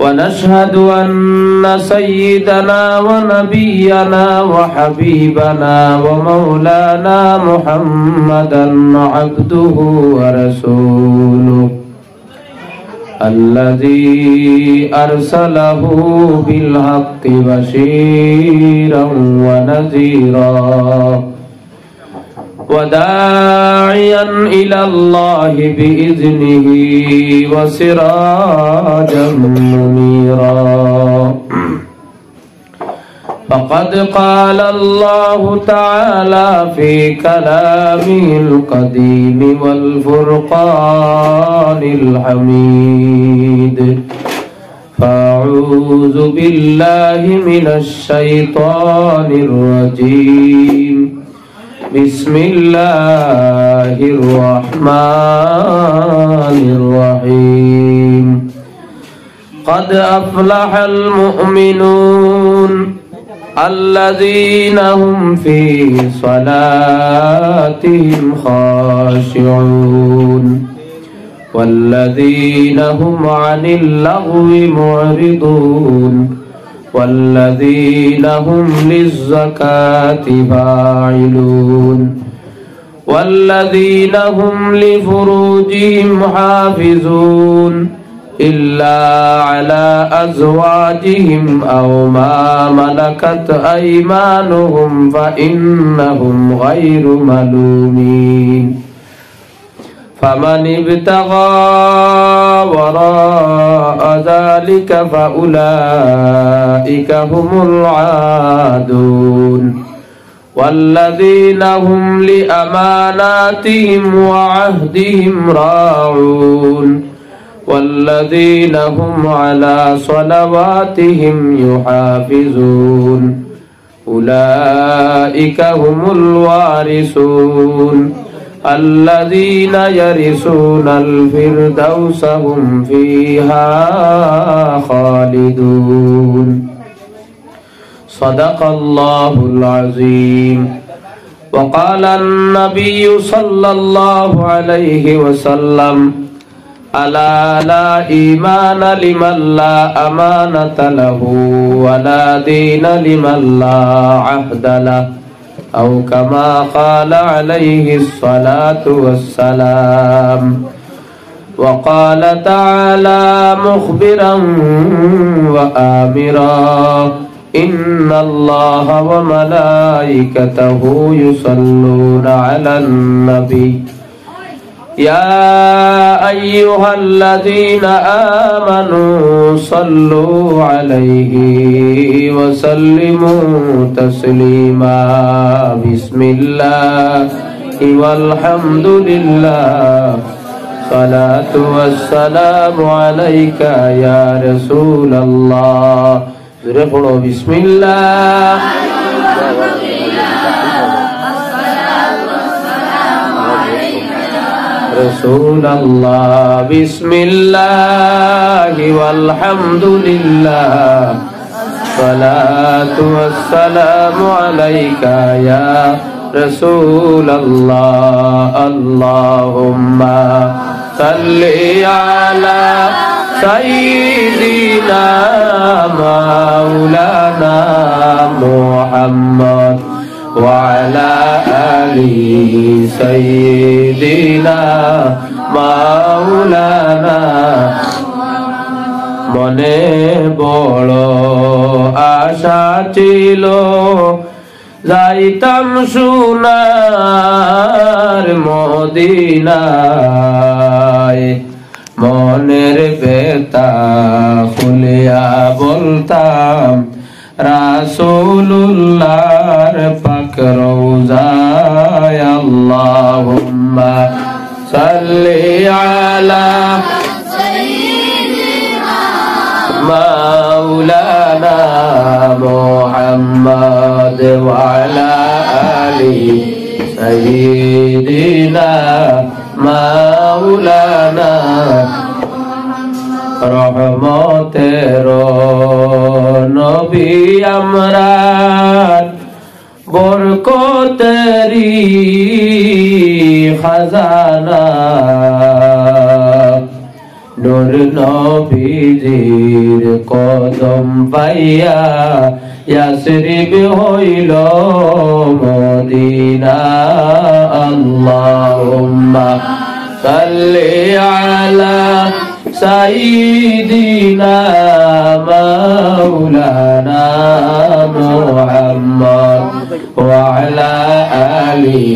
ونشهد أن سيدنا ونبينا وحبيبنا ومولانا محمدا عبده ورسوله الذي أرسله بالحق بشيرا ونذيرا وداعيا إلى الله بإذنه وسراجا منيرا فقد قال الله تعالى في كلامه القديم والفرقان الحميد فأعوذ بالله من الشيطان الرجيم بسم الله الرحمن الرحيم قد أفلح المؤمنون الذين هم في صلاتهم خاشعون والذين هم عن اللغو معرضون والذين هم للزكاة فاعلون والذين هم لفروجهم حافظون إلا على أزواجهم أو ما ملكت أيمانهم فإنهم غير ملومين فمن ابتغى وراء ذلك فأولئك هم العادون والذين هم لأماناتهم وعهدهم راعون والذين هم على صلواتهم يحافظون أولئك هم الوارثون الذين يرثون الفردوس هم فيها خالدون صدق الله العظيم وقال النبي صلى الله عليه وسلم ألا لا إيمان لمن لا أمانة له ولا دين لمن لا عهد له أو كما قال عليه الصلاة والسلام وقال تعالى مخبرا وآمرا إن الله وملائكته يصلون على النبي يا أيها الذين آمنوا صلوا عليه وسلموا تسليما بسم الله والحمد لله صلاة والسلام عليك يا رسول الله بسم الله رسول الله بسم الله والحمد لله صلاة والسلام عليك يا رسول الله اللهم صل على سيدنا مولانا محمد وعلى آل سيدنا مولانا মনে বড় আশা ছিল যাইতাম সোনার মদিনায় মনের বেতা খুলিয়া বলতাম রাসূলুল্লাহর পাক রওজায় আল্লাহুম্মা সাল্লি আলা সাইয়্যিদিনা মাওলানা মুহাম্মদ ওয়া আলা আলি সাইয়্যিদিনা মাওলানা রহমতের নবী আমরা বরকতেরি খাজানা নূর নবীজির কদম পাইয়া ইয়াসরিব হইল মদিনা আল্লাহুম্মা সাল্লি আলা সাইয়্যিদিনা মাওলানা মুহাম্মদ ওয়া আলা আলি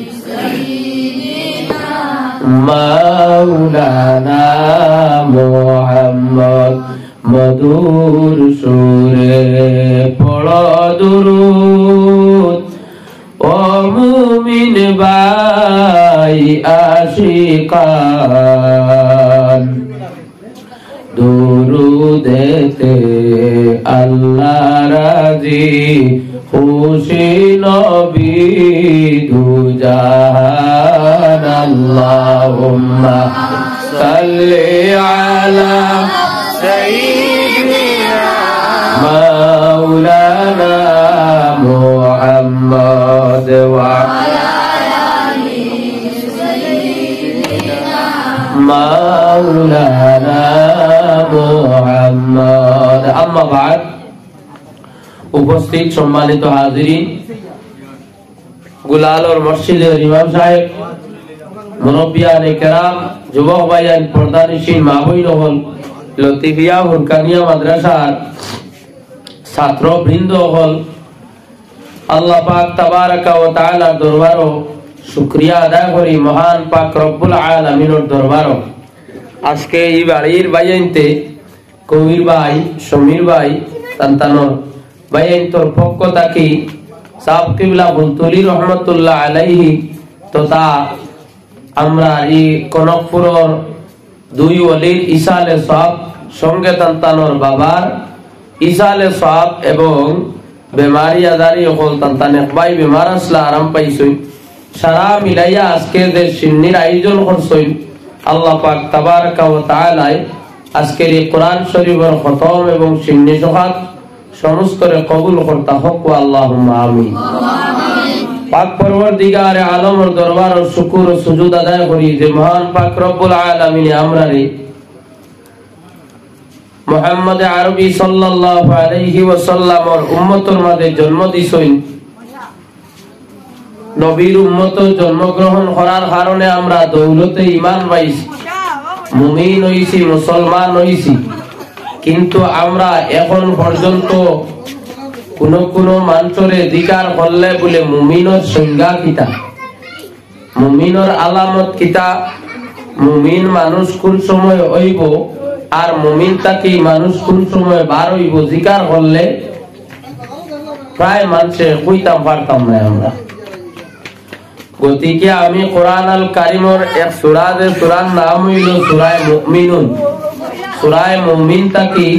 মাওলানা মুহাম্মদ মধুর সুরে পড়ো দুরূদ ও মুমিন ভাই আশিকান দুরূদেতে আল্লাহ রাজি খুশি নবী দুজাহান আল্লাহুম্মা সাল্লি আলা সাইয়্যিদিনা মাওলানা মুহাম্মদ ওয়া আলা আলি সাইয়্যিদিনা মাওলানা মুহাম্মদ আম্মা বাদ উপস্থিত সম্মানিত হাজিরিন গুলালোর মসজিদের ইমাম সাহেব মুরব্বিয়ানে কেরাম যুবক ভাইয়ান পর্দানিশীন মা বোন হল লতিফিয়া হুরকানিয়া মাদ্রাসার ছাত্র বৃন্দ হল আল্লাহ পাক তাবারাকা ওয়া তাআলা দরবারও শুকরিয়া আদায় করি মহান পাক রব্বুল আলামিনের দরবারও আজকে এই বাড়ির বাইনতে কবির ভাই সমীর ভাই তান্তানোর বাইন তোর পক্ষ থাকি সাহেব কিবলা বুলতুলি রহমাতুল্লাহ আলাইহি তথা আমরা এই কনকপুরের দুই ওলির ইসালে সাহেব সঙ্গে তান্তানোর বাবার ইসালে সাহেব এবং বেমারি আদারি হল তান্তান একবাই বেমার আসলা আরাম পাইছই সারা মিলাইয়া আজকে যে সিন্নির আয়োজন করছই আল্লাহ পাক তাবারাকা ওয়া তাআলা আজকের এই কোরআন শরীফের খতম এবং সিন্নি সোহাগ সমস্তরে কবুল করতা হোক আল্লাহুম্মা আমিন পাক পরওয়ারদিগারে আলমের দরবার ও শুকর ও সুজুদ আদায় করি যে মহান পাক রব্বুল আলামিন আমরারে মুহাম্মদ আরবি সাল্লাল্লাহু আলাইহি ওয়াসাল্লামের উম্মতের মাঝে জন্ম দিছেন নবীর উম্মত জন্মগ্রহণ করার কারণে আমরা দৌলতে ঈমান পাইছি মুমিন হইছি মুসলমান হইছি কিন্তু আমরা এখন পর্যন্ত কোন মানুষের অধিকার করলে বলে মুমিনের সংজ্ঞা কিতা মুমিনের আলামত কিতা মুমিন মানুষ কোন সময় হইব আর মুমিন তাকে মানুষ কোন সময় বার হইব জিকার করলে প্রায় মানুষে কইতাম পারতাম না আমরা গতিকে আমি কোরআন আল কারিমের এক সূরা যে সূরার নাম হইল সূরা মুমিনুন সূরা মুমিন তাকি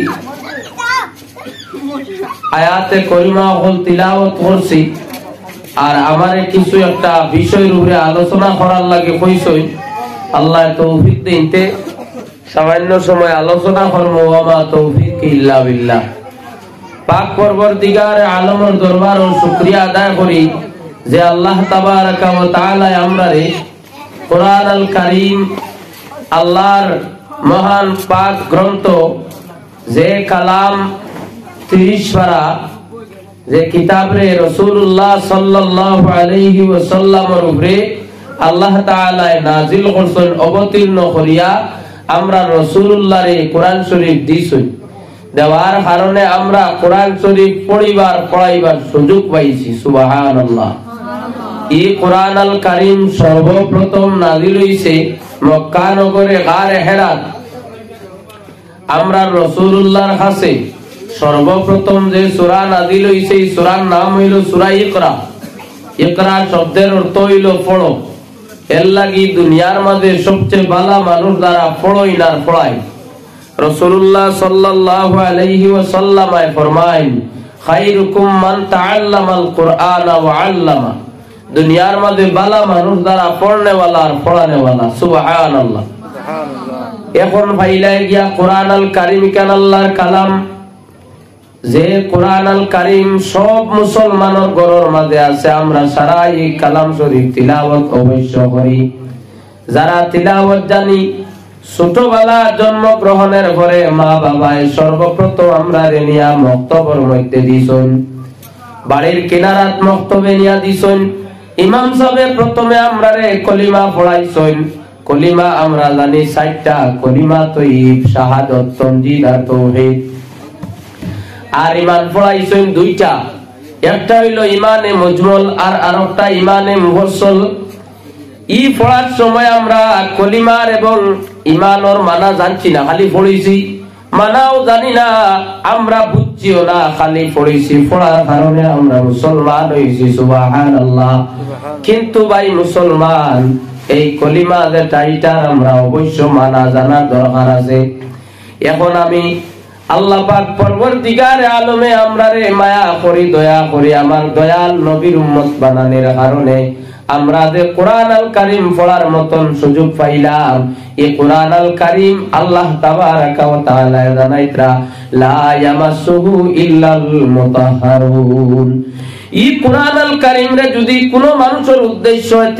আয়াতে করিমা হল তিলাওয়াত করছি আর আমারে কিছু একটা বিষয়ের উপরে আলোচনা করার লাগে কইছই আল্লাহ তৌফিক দিতে সামান্য সময় আলোচনা করব ওয়া মা তৌফিক ইল্লা বিল্লাহ পাক পরবর্তীকার আলমের দরবার ও শুকরিয়া আদায় করি যে আল্লাহ তাবারাকা ওয়া তাআলা আমরারে কোরআন আল কারীম আল্লাহর মহান পাক গ্রন্থ যে কালাম 30 পারা যে কিতাবে রাসূলুল্লাহ সাল্লাল্লাহু আলাইহি ওয়াসাল্লামের উপরে আল্লাহ তাআলা নাজিল করছেন অবতীর্ণ করিয়া আমরা রাসূলুল্লাহরে কোরআন শরীফ দিছেন দেওয়ার কারণে আমরা কোরআন শরীফ পড়াইবার সুযোগ পাইছি সুবহানাল্লাহ এই কোরআন আল কারীম সর্বপ্রথম নাজিল হইছে মক্কা নগরে গারে হেরাত আমরা রাসূলুল্লাহর কাছে সর্বপ্রথম যে সূরা নাজিল হইছে এই সূরার নাম হইল সূরা ইকরা ইকরা শব্দের অর্থ হইল পড়ো এর লাগি দুনিয়ার মধ্যে সবচেয়ে ভালো মানুষ যারা পড়ই না পড়ায় রাসূলুল্লাহ সাল্লাল্লাহু আলাইহি ওয়াসাল্লাম ফরমায়েন খায়রুকুম মান তাআল্লামাল কুরআনা ওয়া আল্লামা দুনিয়ার মধ্যে ভালো মানুষ যারা পড়নে वाला আর পড়ানে वाला সুবহানাল্লাহ এখন ভাইলাই গিয়া কোরআন আল কারীম কান আল্লাহর কালাম যে কোরআন আল কারীম সব মুসলমানের ঘরের মধ্যে আছে আমরা সারা এই কালাম শরীফ তিলাওয়াত অবশ্য করি যারা তিলাওয়াত জানি ছোটবেলা জন্মগ্রহণের পরে মা বাবায় সর্বপ্রথম আমরা রেনিয়া মক্তবের মধ্যে দিছন, বাড়ির কিনারাত মক্তবে নিয়া দিছন। ইমাম সাহেব প্রথমে আমরা রে কলিমা পড়াইছন। কলিমা আমরা জানি ৬০টা, কলিমা তৈয়ব, শাহাদাত, তামজিদ আর তাওহীদ। আর ঈমান পড়াইছন ২টা, একটা হইল ঈমানে মুজমল আর আরেকটা ঈমানে মুফাসসাল। ই পড়ার সময় আমরা কলিমার এবং ঈমানের মানা জানছি না, খালি পড়িছি, মানাও জানি না, আমরা বুঝছিও না, খালি পড়িছি। পড়ার কারণে আমরা মুসলমান হইছি, সুবহানাল্লাহ। কিন্তু ভাই মুসলমান, এই কলিমা যেটা এটার আমরা অবশ্য মানা জানার দরকার আছে। এখন আমি আল্লাহ পাক পরবর্তীকার আলমে আমরারে মায়া করি, দয়া করি, আমার দয়াল নবীর উম্মত বানানোর কারণে আমরা যে কোরআন আল কারীম পড়ার মতন সুযোগ পাইলাম। এই কোরআন আল কারীম আল্লাহ তাবারাকা ওয়া তাআলা জানাইতরা লা ইয়ামাসসুহু ইল্লাল মুতাহহারুন। এই কোরআন আল কারীম রে যদি কোনো মানুষের উদ্দেশ্য হয়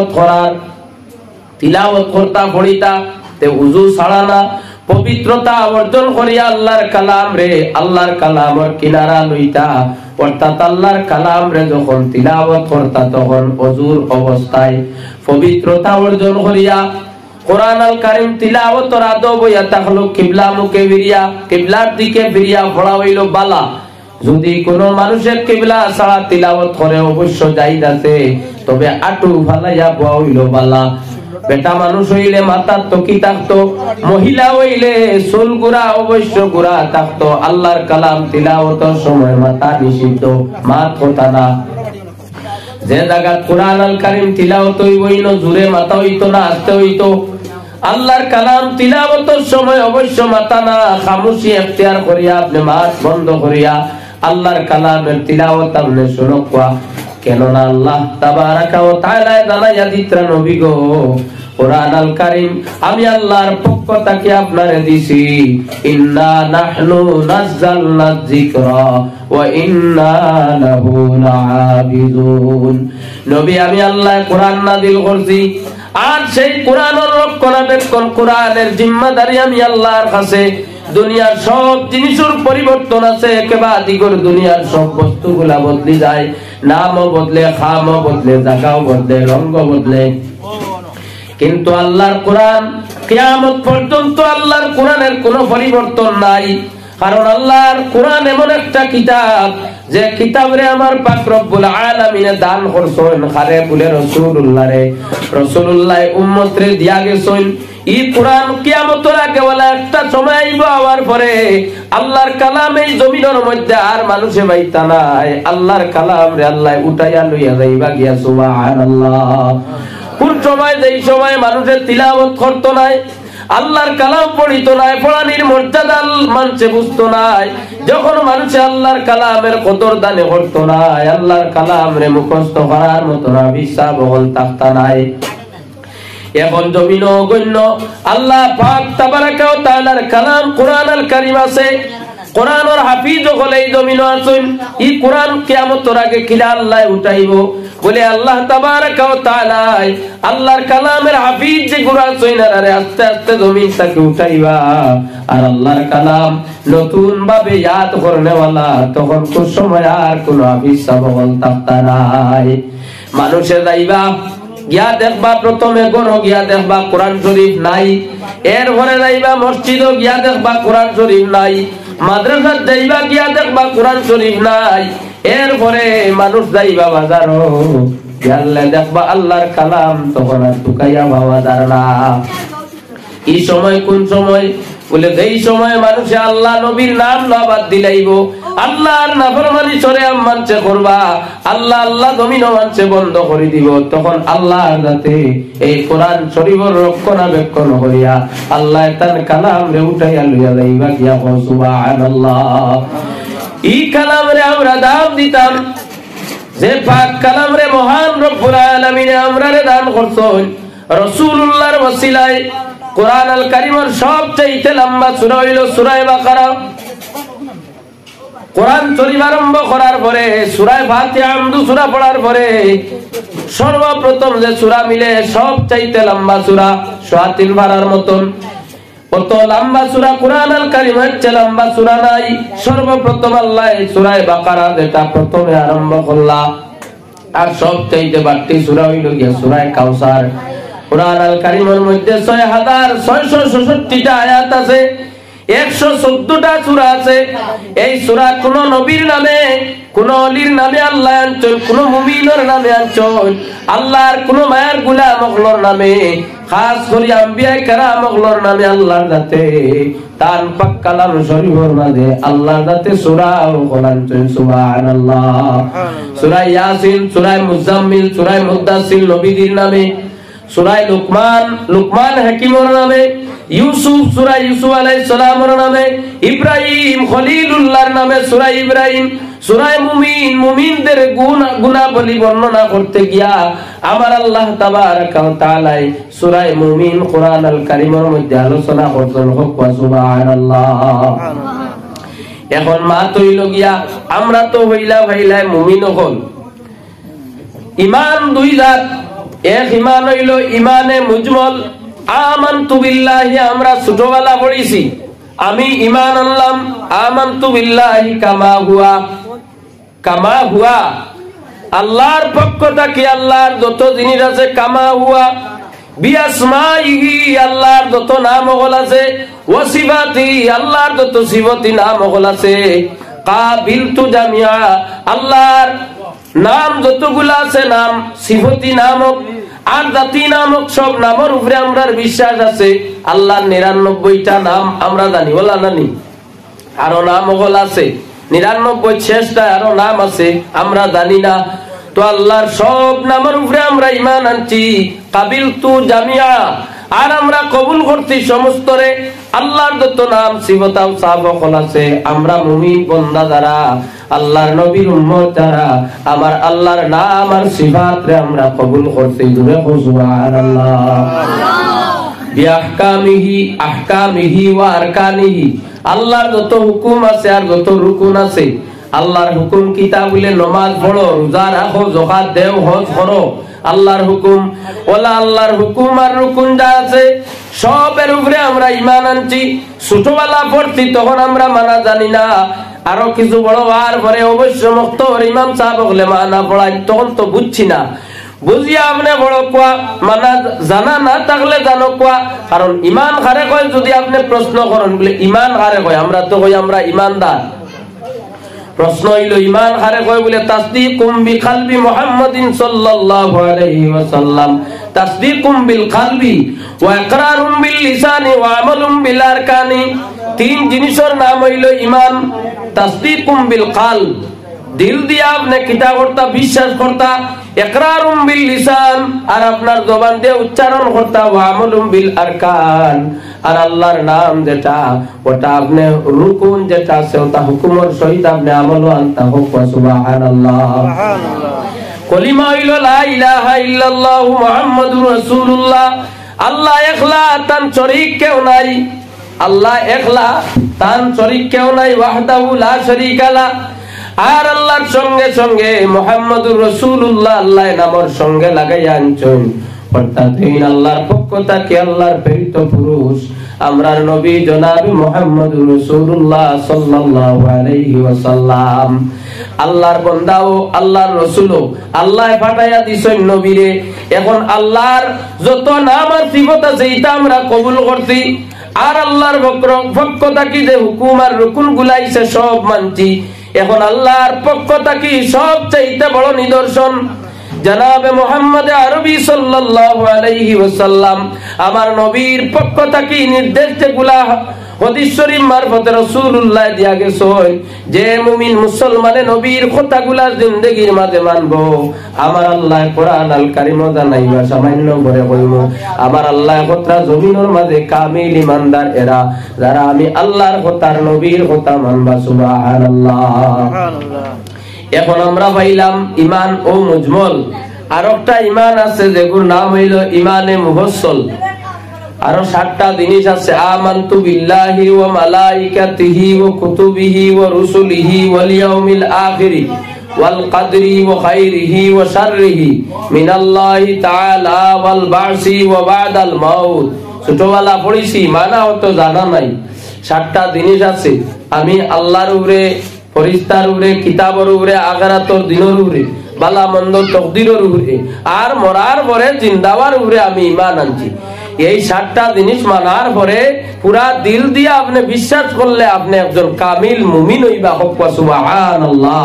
তিলাওয়াত করতা পড়িতা, তে ওযু ছাড়া না, পবিত্রতা অর্জন করিয়া আল্লাহর কালাম রে, আল্লাহর কালামের কিনারা লইতা, অর্থাৎ আল্লাহর কালাম রে যখন তিলাওয়াত করতা তখন ওযুর অবস্থায় পবিত্রতা অর্জন করিয়া কোরআন আল কারীম তিলাওয়াতের আদব হইয়া থাকলো কিবলা মুখে ফিরিয়া, কিবলার দিকে ফিরিয়া পড়া হইল বালা। যদি কোনো মানুষের কিবলা ছাড়া তিলাওয়াত করে অবশ্য জায়েজ আছে, তবে আটু ফালাইয়া পড়া হইল বালা। বেটা মানুষ হইলে মাথার টকি থাকতো, মহিলা হইলে চুল গুড়া অবশ্য গুড়া থাকতো। আল্লাহর কালাম তিলাওয়াতের সময় মাথা নিষিদ্ধ, মাত কথা না। যে জায়গা কোরআন আল কারীম তিলাওয়াত হইব জোরে মাথা হইতো না, আস্তে হইতো। আল্লাহর কালাম তিলাওয়াতের সময় অবশ্য মাথা না, খামোশি এখতিয়ার করিয়া আপনি মাত বন্ধ করিয়া আল্লাহর কালামের তিলাওয়াত আপনি শুনবা। কেননা আল্লাহ তাবারাকা ওয়া তাআলা জানাইয়া দিত্রা নবী গো, কোরআন আল কারীম আমি আল্লাহর পক্ষ থেকে আপনারে দিছি, ইন্না নাহনু নাযালনা যিকরা ওয়া ইন্না লাহু লাআবিদুন। নবী আমি আল্লাহ কোরআন নাযিল করছি, আর সেই কোরআনের রক্ষণাবেক্ষণ, কোরআনের জিম্মাদারি আমি আল্লাহর কাছে। দুনিয়ার সব জিনিসের পরিবর্তন আছে, একেবারে দিগর দুনিয়ার সব বস্তুগুলা বদলি যায়, নামও বদলে, খামও বদলে, জায়গাও বদলে, রঙও বদলে, কিন্তু আল্লাহর কোরআন কিয়ামত পর্যন্ত আল্লাহর কোরআনের কোনো পরিবর্তন নাই। কারণ আল্লাহর কোরআন এমন একটা কিতাব, যে কিতাবরে আমার পাক রব্বুল আলামিনে দান করছেন খারে বলে রাসূলুল্লাহ রে, রাসূলুল্লাহ উম্মত রে দিয়া গেছেন। এই কোরআন কিয়ামতের আগে ওয়ালা একটা সময় আইব, আওয়ার পরে আল্লাহর কালাম এই জমিনের মধ্যে আর মানুষে পাইতা নাই। আল্লাহর কালাম রে আল্লাহ উঠাইয়া লইয়া যাইবা গিয়া, সুবহানাল্লাহ। কোন সময়, যেই সময় মানুষের তিলাওয়াত করতো নাই, আল্লাহর কালাম পড়িতো নাই, পড়ানির মর্যাদা মানুষে বুঝতো নাই, যখন মানুষে আল্লাহর কালামের কদর দানে করতো নাই, আল্লাহর কালাম রে মুখস্থ করার মতো না বিশ্বাস বহল থাকতা নাই। এখন জমিন গণ্য আল্লাহ পাক তাবারাকা ওয়া তাআলার কালাম কোরআন আল কারীম আছে, কোরআনের হাফিজ হলে এই জমিন আছেন। এই কোরআন কিয়ামতের আগে কিলা আল্লাহ উঠাইব বলে আল্লাহ তাবারাকা ওয়া তাআলা আল্লাহর কালামের হাফিজ যে গুরা আছেন, আরে আস্তে আস্তে জমিন থেকে উঠাইবা। আর আল্লাহর কালাম নতুন ভাবে ইয়াদ করনেওয়ালা, তখন কোন সময় আর কোন হাফিজ সাবল থাকতা নাই। মানুষে যাইবা গিয়া দেখবা, প্রথমে গরো গিয়া দেখবা কোরআন শরীফ নাই, এরপরে যাইবা মসজিদ গিয়া দেখবা কোরআন শরীফ নাই, মাদ্রাসা যাইবা গিয়া দেখবা কোরআন শরীফ নাই, এরপরে মানুষ যাইবা বাজারও গেলে দেখবা আল্লাহর কালাম, তখন আর টুকাইয়া পাওয়া যায় না। এই সময় কোন সময় বলে, যেই সময় মানুষে আল্লাহ নবীর নাম না বাদ দিলাইব, আল্লাহর নাফরমানি চরে মানছে করবা, আল্লাহ আল্লাহ জমিন মানছে বন্ধ করে দিব, তখন আল্লাহ যাতে এই কোরআন শরীফের রক্ষণাবেক্ষণ করিয়া আল্লাহ তার কালাম রে উঠাইয়া লইয়া যাইবা গিয়া, সুবহানাল্লাহ। এই কালাম রে আমরা দাম দিতাম, যে পাক কালাম রে মহান রব্বুল আলামিন আমরা রে দান করছেন রাসূলুল্লাহর ওসিলায়। কোরআন আল কারীমের সবচেয়ে লম্বা সূরা হইল সূরা বাকারা। কোরআন শরীফ আরম্ভ করার পরে সূরা ফাতিহা আমদু সূরা পড়ার পরে সর্বপ্রথম যে সূরা মিলে সব চাইতে লম্বা সূরা সুরাতুল বারার মতন কত লম্বা সূরা কুরআন আল কারীম হচ্ছে লম্বা সূরা নাই। সর্বপ্রথম আল্লাহ এই সূরা বাকারা যেটা প্রথমে আরম্ভ করলা আর সব চাইতে বাড়তি সূরা হইল গিয়া সূরা কাউসার। কুরআন আল কারীমের মধ্যে 6666টা আয়াত আছে, 114টা সূরা আছে। এই সূরা কোন নবীর নামে কোন ওলির নামে আল্লাহ আনছেন, কোন মুমিনের নামে আনছেন, আল্লাহর কোন মায়ের গোলাম হকলর নামে, খাস করে আম্বিয়া কেরাম হকলর নামে আল্লাহর দাতে তান পাক কালাম শরীফের মাঝে আল্লাহর দাতে সূরা হকল আনছেন। সুবহানাল্লাহ। সূরা ইয়াসিন, সূরা মুজাম্মিল, সূরা মুদাসসির নবীদের নামে, সূরা লুকমান হাকিমের নামে, ইউসুফ সূরা ইউসুফ আলাইহিস সালামের নামে, ইব্রাহিম খলিলুল্লাহর নামে সূরা ইব্রাহিম, সূরা মুমিনদের গুণাবলী বর্ণনা করতে গিয়া আমার আল্লাহ তাবারাকা ওয়া তাআলা সূরা মুমিন কুরআন আল কারীমের মধ্যে আলোচনা করতেন। সুবহানাল্লাহ। এখন মা তো হইল গিয়া আমরা তো হইলা মুমিন হল। ঈমান দুই জাত, এক ঈমান হইল ঈমানে মুজমল, আমানতু বিল্লাহি আমরা ছোটবেলা পড়িছি, আমি ঈমান আনলাম আমানতু বিল্লাহি কামা হুয়া আল্লাহর পক্ষ থেকে আল্লাহর যত জিনিস আছে, কামা হুয়া বিআসমাইহি আল্লাহর যত নাম হল আছে, ওয়া সিফাতি আল্লাহর যত সিফাতি নাম হল আছে, কাবিলতু জামিআ আল্লাহর নাম যতগুলা আছে, নাম সিফাতি নামক আর জাতি নামক সব নামের উপরে আমরা বিশ্বাস আছে। আল্লাহর 99টা নাম আমরা জানি, বলা জানি, আরো নাম হল আছে 99 শেষটা আরো নাম আছে আমরা জানি না। তো আল্লাহর সব নামের উপরে আমরা ঈমান আনছি, কাবিলতু জামিআ আর আমরা কবুল করছি সমস্তরে। আল্লাহর যত নাম সিফাত সাবক আছে, আমরা মুমিন বান্দা যারা আল্লাহর নবীর উম্মত যারা আমার আল্লাহর নাম আর সিফাত রে আমরা কবুল করছি। জুড়ে সুবহানাল্লাহ। বিআহকামিহি ওয়া আরকানিহি আল্লাহর যত হুকুম আছে আর যত রুকুন আছে, আল্লাহর হুকুম কিতা বলে নমাজ পড়ো, রোজা রাখো, যাকাত দেও, হজ করো, আল্লাহর হুকুম ওলা আল্লাহর হুকুম আর রুকুন যা আছে সবের উপরে আমরা ঈমান আনছি। ছোটবেলা পড়ছি তখন আমরা মানা জানি না, আরো কিছু বড় হওয়ার পরে অবশ্য মুক্ত ইমাম সাহেব হলে মানা পড়াই, তখন তো বুঝছি না, বুঝিয়া আপনি বড় কোয়া মানা জানা না থাকলে জানো কোয়া। কারণ ঈমান কারে কয় যদি আপনি প্রশ্ন করেন বলে ঈমান কারে কয়, আমরা তো কই আমরা ঈমানদার। প্রশ্ন হইল ঈমান কারে কয় বলে তাসদীকুম বিকলবি মুহাম্মাদিন সাল্লাল্লাহু আলাইহি ওয়াসাল্লাম, তাসদীকুম বিল কলবি ওয়া ইকরারুম বিল লিসানি ওয়া আমালুম বিল আরকানি। তিন জিনিসের নাম হইল ঈমান। তাসদীকুম বিল কলব দিল দিয়া আপনি কিতা করতা বিশ্বাস করতা, ইকরারুম বিল লিসান আর আপনার জবান দিয়ে উচ্চারণ করতা, ওয়া আমালুম বিল আরকান আর আল্লাহর নাম যেটা ওটা আপনি রুকুন যেটা আছে ওটা হুকুমের সহিত আপনি আমল আনতা। হোক সুবহানাল্লাহ। কলিমা হইল লা ইলাহা ইল্লাল্লাহু মুহাম্মাদুর রাসূলুল্লাহ। আল্লাহ একলা, তার শরীক কেউ নাই। আল্লাহ একলা, তার শরীক কেউ নাই। ওয়াহদাহু লা শারীকা লা। আর আল্লাহর সঙ্গে সঙ্গে মুহাম্মাদুর রাসূলুল্লাহ আল্লাহ নামের সঙ্গে লাগাইয়া আনছেন, অর্থাৎ আল্লাহর পক্ষ থেকে আল্লাহর প্রেরিত পুরুষ আমরার নবী জনাব মুহাম্মদুর রাসূলুল্লাহ সাল্লাল্লাহু আলাইহি ওয়াসাল্লাম আল্লাহর বান্দা ও আল্লাহর রাসূল আল্লাহ পাঠাইয়া দিছেন নবীরে। এখন আল্লাহর যত নাম আর সিফাত আছে এটা আমরা কবুল করছি, আর আল্লাহর পক্ষ থেকে যে হুকুম আর রুকুন গুলাইছে সব মানছি। এখন আল্লাহর পক্ষ থেকে সবচেয়ে বড় নিদর্শন জনাবে মুহাম্মদ আরবি সাল্লাল্লাহু আলাইহি ওয়াসাল্লাম আমার নবীর পক্ষ থেকে নির্দেশ যেগুলা হাদিস শরীফ মারফতে রাসূলুল্লাহ দিয়া গেছেন যে মুমিন মুসলমানে নবীর কথাগুলা জিন্দেগীর মাঝে মানবো। আমার আল্লাহ কোরআন আল কারীম জানাইবা সামান্য করে কইব, আমার আল্লাহ কথা জমিনের মাঝে কামিল ইমানদার এরা যারা আমি আল্লাহর কথার নবীর কথা মানবা। সুবহানাল্লাহ। এখন আমরা পাইলাম ঈমান ও মুজমল, আর একটা ঈমান আছে যেগুর নাম হইল ঈমানে মুফাসসাল। আরো 7টা জিনিস আছে আমানতু বিল্লাহি ওয়া মালাইকাতিহি ওয়া কুতুবিহি ওয়া রুসুলিহি ওয়াল ইয়াউমিল আখিরি ওয়াল কদরি ওয়া খাইরিহি ওয়া শাররিহি মিনাল্লাহি তাআলা ওয়াল বা'সি ওয়া বা'দাল মাউত। ছোটবেলা পড়েছি, মানা হতো জানা নাই। 7টা জিনিস আছে, আমি আল্লাহর উপরে, ফেরেশতার উপরে, কিতাবের উপরে, আখিরাতের দিনের উপরে, বালা মন্দ তকদিরের উপরে, আর মরার পরে জিন্দাবার উপরে আমি ঈমান আনছি। এই 7টা জিনিস মানার পরে পুরা দিল দিয়ে আপনি বিশ্বাস করলে আপনি একজন কামিল মুমিন হইবা। সুবহানাল্লাহ।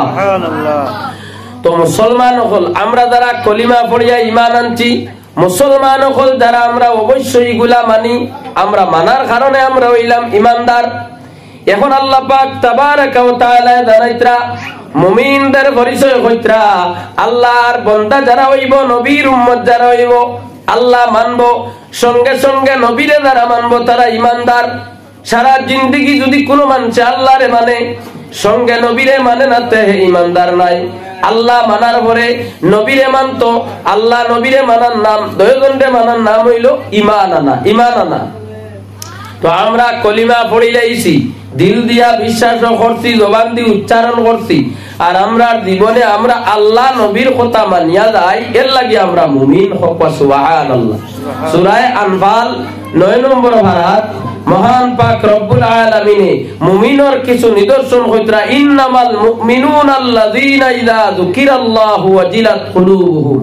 তো মুসলমান হল আমরা যারা কলিমা পড়িয়া ঈমান আনছি, মুসলমান হল যারা আমরা অবশ্যই এগুলা মানি, আমরা মানার কারণে আমরা হইলাম ঈমানদার। এখন আল্লাহ পাক তাবারাকা ওয়া তাআলা জানাইতরা মুমিনদের পরিচয় কইতরা আল্লাহর বান্দা যারা হইব, নবীর উম্মত যারা হইব, আল্লাহ মানবো, সঙ্গে সঙ্গে নবীরে যারা মানবো তারা ঈমানদার। সারা জিন্দেগি যদি কোনো মানুষ আল্লাহরে মানে সঙ্গে নবীরে মানে না তে ঈমানদার নাই। আল্লাহ মানার পরে নবীরে মানতো, আল্লাহ নবীরে মানার নাম, দুইজনকে মানার নাম হইল ঈমান আনা। ঈমান আনা তো আমরা কলিমা পড়ি যাইছি, দিল দিয়া বিশ্বাস করছি, জবান দিয়ে উচ্চারণ করছি, আর আমরা জীবনে আমরা আল্লাহ নবীর কথা মানিয়া যাই, এর লাগি আমরা মুমিন। সুবহানাল্লাহ। সূরা আনফাল 9 নম্বর পারাত মহান পাক রব্বুল আলামিনে মুমিনের কিছু নিদর্শন কইতরা ইন্নামাল মুমিনুনা আল্লাযীনা ইযা যুকিরাল্লাহু ওয়াজিলাত কুলুবুহুম।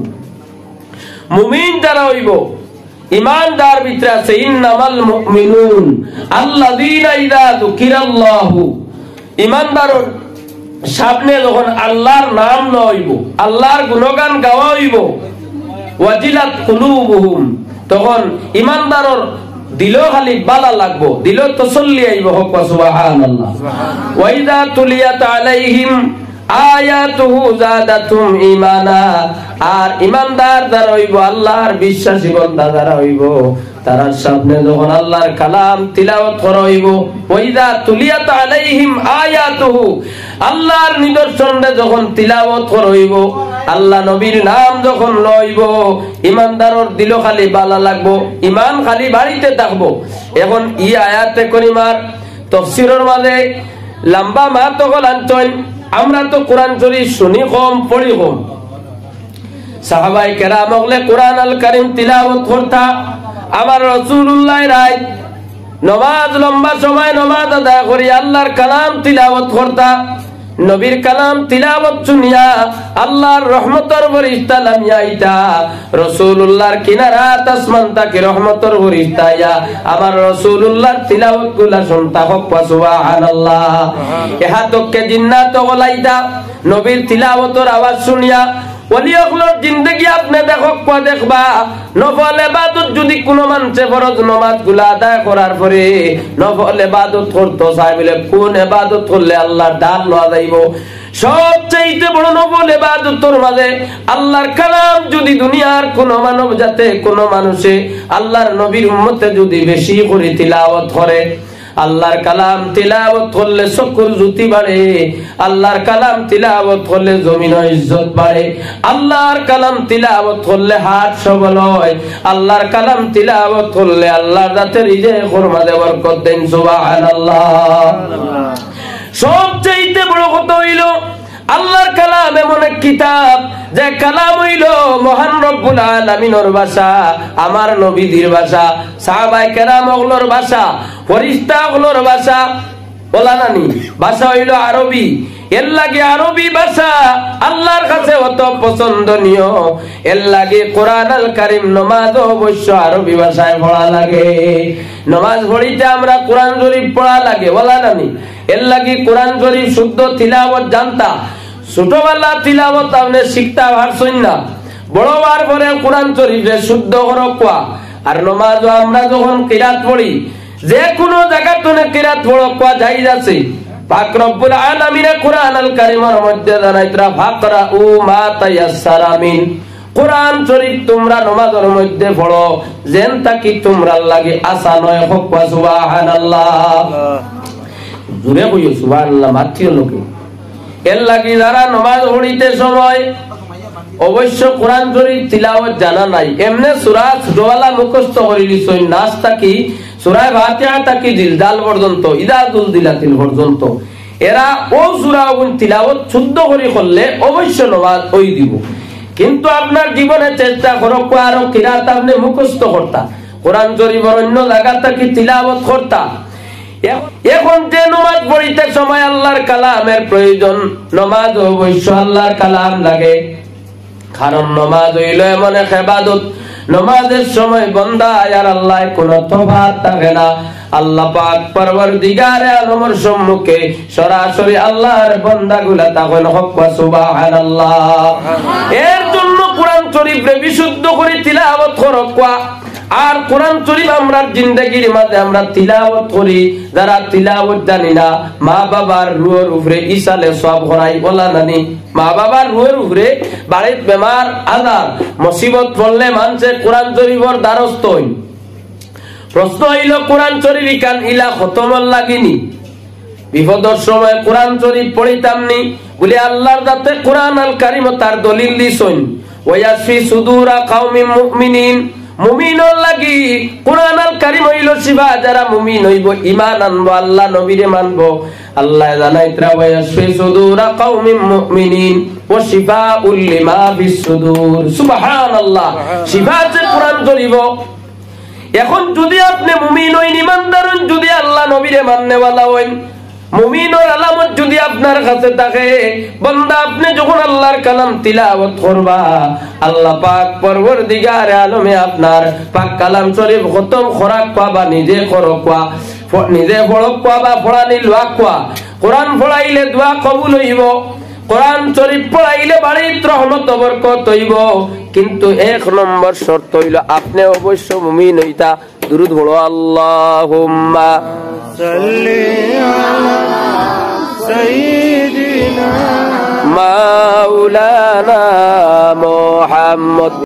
মুমিন যারা হইব, ঈমানদার ভিতরে আছে ইন্নামাল মুমিনুন আল্লাযীনা ইযা যুকিরাল্লাহু। ঈমানদারের সামনে যখন আল্লাহর নাম লইব, আল্লাহর গুণগান গাওয়া হইব, ওয়াজিলাত কুলুবুহুম, তখন ঈমানদারের দিল খালি বালা লাগবো, দিল তসল্লি আইব। সুবহানাল্লাহ। ওয়া ইযা তুলিয়াত আলাইহিম আয়াতুহু যাদাতুম ঈমানা। আর ঈমানদার যারা হইব, আল্লাহর বিশ্বাসী বান্দা যারা হইব, তার সামনে যখন আল্লাহর কালাম তিলাওয়াত করা হইব, ওয়া ইযা তুলিয়াত আলাইহিম আয়াতুহু, আল্লাহর নিদর্শনটা যখন তিলাওয়াত করা হইব, আল্লাহ নবীর নাম যখন লইব, ঈমানদারের দিল খালি বালা লাগবো, ঈমান খালি বাড়িতে থাকবো। এখন এই আয়াতে করিমার তাফসীরের মাঝে লম্বা মাত হল আনছেন। আমরা তো কোরআন শরীফ শুনি কম, পড়ি কম। সাহাবায়ে কেরাম হলে কোরআন আল কারীম তিলাওয়াত করতা। আমার রাসূলুল্লাহ রায় নামাজ লম্বা সময় নামাজ আদায় করি আল্লাহর কালাম তিলাওয়াত করতা। নবীর কালাম তিলাওয়াত শুনিয়া আল্লাহর রহমতের ফেরেশতা নামিয়া আইতা, রাসূলুল্লাহর কিনারাত আসমান তাকে রহমতের ফেরেশতা আইয়া আমার রাসূলুল্লাহর তিলাওয়াত গুলা শুনতা। সুবহানাল্লাহ। ইহাতকে জিন্নাত গলাইতা নবীর তিলাওয়াতের আওয়াজ শুনিয়া। ওলি হকলর জিন্দেগি আপনি দেখবা নফল ইবাদত যদি কোনো মানুষে ফরজ নামাজ গুলা আদায় করার পরে নফল ইবাদত করতে চায় বলে কোন ইবাদত করলে আল্লাহর ডাক লওয়া যাইব, সবচেয়ে বড় নফল ইবাদতের মাঝে আল্লাহর কালাম যদি দুনিয়ার কোন মানব জাতে কোন মানুষে আল্লাহর নবীর উম্মতে যদি বেশি করে তিলাওয়াত করে, আল্লাহর কালাম তিলাওয়াত করলে চকুর জ্যোতি বাড়ে, আল্লাহর কালাম তিলাওয়াত করলে জমিনের ইজ্জত বাড়ে, আল্লাহর কালাম তিলাওয়াত করলে হাত সবল হয়, আল্লাহর কালাম তিলাওয়াত করলে আল্লাহর জাতের রিজিকের মাঝে বরকত দেন। সুবহানাল্লাহ। সবচেয়ে বড় কথা হইল আল্লাহর কালাম এমন এক কিতাব যে কালাম হইল মহান রব্বুল আলামিনের ভাষা, আমার নবীদের ভাষা, সাহাবায়ে কেরাম ওগুলোর ভাষা, ফেরেশতা ওগুলোর ভাষা, বলা নানি ভাষা হইল আরবি। এর লাগে আরবি ভাষা আল্লাহর কাছে অত পছন্দনীয়, এর লাগে কোরআন আল কারীম নামাজ অবশ্য আরবি ভাষায় পড়া লাগে। নামাজ পড়িতে আমরা কোরআন শরীফ পড়া লাগে, বলা নানি। এর লাগে কোরআন শরীফ শুদ্ধ তিলাওয়াত জানতা, ছোটবেলা তিলাওয়াত আপনি শিখতা পারছেন না, বড় হওয়ার পরে কোরআন শরীফে শুদ্ধ করে কোয়া। আর নামাজ আমরা যখন কিরাত পড়ি, যে কোনো জায়গা থেকে কিরাত পড়ো কোয়া জায়েজ আছে। পাক রব্বুল আলামিন কোরআন আল কারীমের মধ্যে জানাইতরা ফাকরাউ মা তায়াসসারা মিন, কোরআন শরীফ তোমরা নামাজের মধ্যে পড়ো যেন তাকি তোমরা লাগে আসান হয়। সুবহানাল্লাহ। জুড়ে কইও সুবহানাল্লাহ, মাতিও লোকে। এর লাগি যারা নামাজ পড়িতে সময় অবশ্য কোরআন শরীফ তিলাওয়াত জানা নাই, এমনি সূরা ছোটওয়ালা মুখস্থ করে লিছই, নাস থাকি সূরা ফাতিহা থাকি জিলজাল পর্যন্ত, ইদা জুলজিলাতিল পর্যন্ত, এরা ও সূরা তিলাওয়াত শুদ্ধ করে করলে অবশ্য নামাজ ওই দিব। কিন্তু আপনার জীবনে চেষ্টা করো আরো কিরাত আপনি মুখস্থ করতা, কোরআন শরীফের অন্য জায়গা থেকে তিলাওয়াত করতা। এখন যে নামাজ পড়িতে সময় আল্লাহর কালামের প্রয়োজন, নামাজ অবশ্য আল্লাহর কালাম লাগে, কারণ নামাজ হইল এমন এক ইবাদত, নামাজের সময় বান্দা আর আল্লাহ কোনো তফাৎ থাকে না। আল্লাহ পাক পরওয়ারদিগারে আলমের সম্মুখে সরাসরি আল্লাহর বান্দাগুলা তখন হক সুবহানাল্লাহ। এর জন্য কোরআন শরীফে বিশুদ্ধ করে তিলাওয়াত করবা। আর কোরআন শরীফ আমরা জিন্দেগির মাঝে আমরা তিলাওয়াত করি, যারা তিলাওয়াত জানি না, মা বাবার রুহের উপরে ইসালে সব করাই বলা নানি, মা বাবার রুহের উপরে বাড়ির বেমার আজার মুসিবত পড়লে মানুষে কোরআন শরীফের দ্বারস্থ হই। প্রশ্ন হইল কোরআন শরীফ কান ইলা খতম লাগিনি, বিপদের সময় কোরআন শরীফ পড়িতামনি বলে আল্লাহর দাতে কোরআন আল কারীম তার দলিল দিছেন, ওয়ায়াসফি সুদুরা কাউমিন মুমিনিন, মুমিনের লাগি কোরআন আল কারীম হইল শিফা, যারা মুমিন হইব ঈমান আনবো আল্লাহ নবীরে মানবো। আল্লাহ জানাইতরা ওয়ায়াসফি সুদুরা কাউমিন মুমিনিন ওয়া শিফাউল লিমা ফিস সুদুর। সুবহানাল্লাহ, শিফা যে কোরআন শরীফ। এখন যদি আপনি মুমিন হইন, ঈমানদার হইন, যদি আল্লাহ নবীরে মাননেওয়ালা হইন, মুমিনের আলামত যদি আপনার কাছে থাকে, বান্দা আপনি যখন আল্লাহর কালাম তিলাওয়াত করবা, আল্লাহ পাক পরওয়ারদিগারে আলমে আপনার পাক কালাম শরীফ খতম খরাক পাবা, নিজে করকবা, নিজে পড়কবা বা পড়ানি লোয়াকবা। কোরআন পড়াইলে দোয়া কবুল হইব, কোরআন শরীফ পড়াইলে বাড়িতে রহমত বরকত হইব। কিন্তু এক নম্বর শর্ত হইল আপনি অবশ্য মুমিন হইতা। দুরূদ পড়ো, আল্লাহুম্মা সাল্লি আলা সাইয়্যিদিনা মাওলানা মুহাম্মদ।